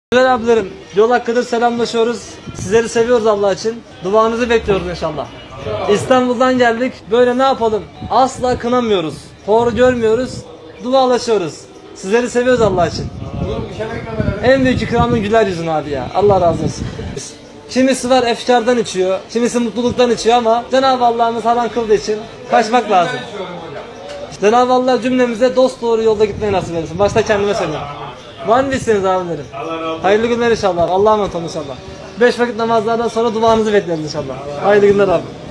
Güzel abilerim, yol hakkıdır selamlaşıyoruz. Sizleri seviyoruz Allah için. Duanızı bekliyoruz inşallah. İstanbul'dan geldik. Böyle ne yapalım? Asla kınamıyoruz. Hor görmüyoruz. Dualaşıyoruz. Sizleri seviyoruz Allah için. En büyük ikramın güler yüzün abi ya. Allah razı olsun. Kimisi var efkardan içiyor. Kimisi mutluluktan içiyor ama Cenab-ı Allah'ımız haram kıldığı için kaçmak lazım. Cenab-ı Allah cümlemize dost doğru yolda gitmeyi nasip etsin. Başta kendime söylüyorum. Var mı isteğiniz abilerim? Hayırlı günler inşallah. Allah'a emanet olun inşallah. 5 vakit namazlardan sonra duanızı bekleriz inşallah. Hayırlı günler abi.